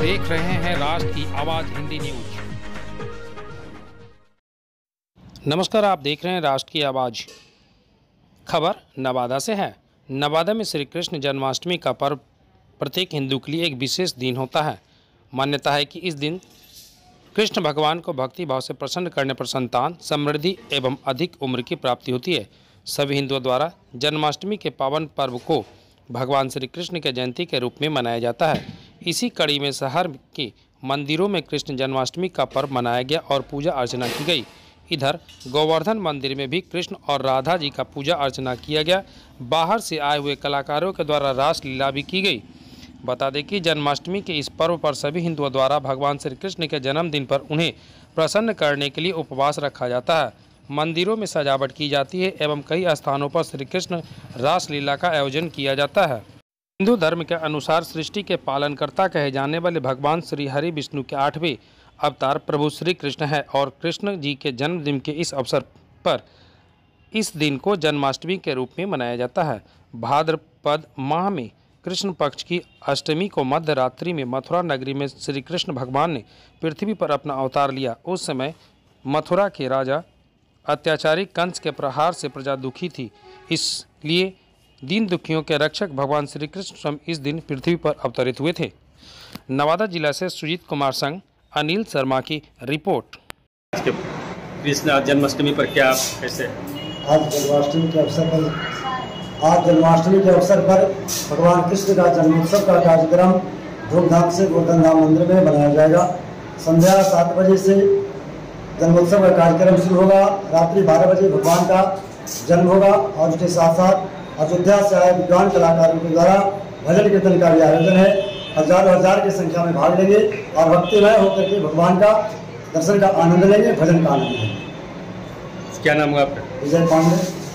देख रहे हैं राष्ट्र की आवाज हिंदी न्यूज। नमस्कार, आप देख रहे हैं राष्ट्र की आवाज। खबर नवादा से है। नवादा में श्री कृष्ण जन्माष्टमी का पर्व प्रत्येक हिंदू के लिए एक विशेष दिन होता है। मान्यता है कि इस दिन कृष्ण भगवान को भक्ति भाव से प्रसन्न करने पर संतान, समृद्धि एवं अधिक उम्र की प्राप्ति होती है। सभी हिंदुओं द्वारा जन्माष्टमी के पावन पर्व को भगवान श्री कृष्ण के जयंती के रूप में मनाया जाता है। इसी कड़ी में शहर के मंदिरों में कृष्ण जन्माष्टमी का पर्व मनाया गया और पूजा अर्चना की गई। इधर गोवर्धन मंदिर में भी कृष्ण और राधा जी का पूजा अर्चना किया गया। बाहर से आए हुए कलाकारों के द्वारा रास लीला भी की गई। बता दें कि जन्माष्टमी के इस पर्व पर सभी हिंदुओं द्वारा भगवान श्री कृष्ण के जन्मदिन पर उन्हें प्रसन्न करने के लिए उपवास रखा जाता है। मंदिरों में सजावट की जाती है एवं कई स्थानों पर श्री कृष्ण रास लीला का आयोजन किया जाता है। हिंदू धर्म के अनुसार सृष्टि के पालनकर्ता कहे जाने वाले भगवान श्री हरि विष्णु के 8वें अवतार प्रभु श्री कृष्ण है और कृष्ण जी के जन्मदिन के इस अवसर पर इस दिन को जन्माष्टमी के रूप में मनाया जाता है। भाद्रपद माह में कृष्ण पक्ष की अष्टमी को मध्य रात्रि में मथुरा नगरी में श्री कृष्ण भगवान ने पृथ्वी पर अपना अवतार लिया। उस समय मथुरा के राजा अत्याचारी कंस के प्रहार से प्रजा दुखी थी, इसलिए दीन दुखियों के रक्षक भगवान श्री कृष्ण स्वयं इस दिन पृथ्वी पर अवतरित हुए थे। नवादा जिला से सुजीत कुमार संग अनिल शर्मा की रिपोर्ट। कृष्ण जन्माष्टमी पर क्या कैसे? आज जन्माष्टमी के अवसर पर भगवान कृष्ण का जन्मोत्सव का कार्यक्रम धूमधाम से गोवर्धन धाम मंदिर में मनाया जाएगा। संध्या 7 बजे से जन्मोत्सव का कार्यक्रम शुरू होगा। रात्रि 12 बजे भगवान का जन्म होगा और उसके साथ साथ अयोध्या से आए विद्वान कलाकारों के द्वारा भजन कीर्तन का भी आयोजन है। हजार की संख्या में भाग लेंगे और भक्तिमय होकर के भगवान का दर्शन का आनंद लेंगे, भजन का आनंद लेंगे। क्या नाम है आपका? विजय पांडे।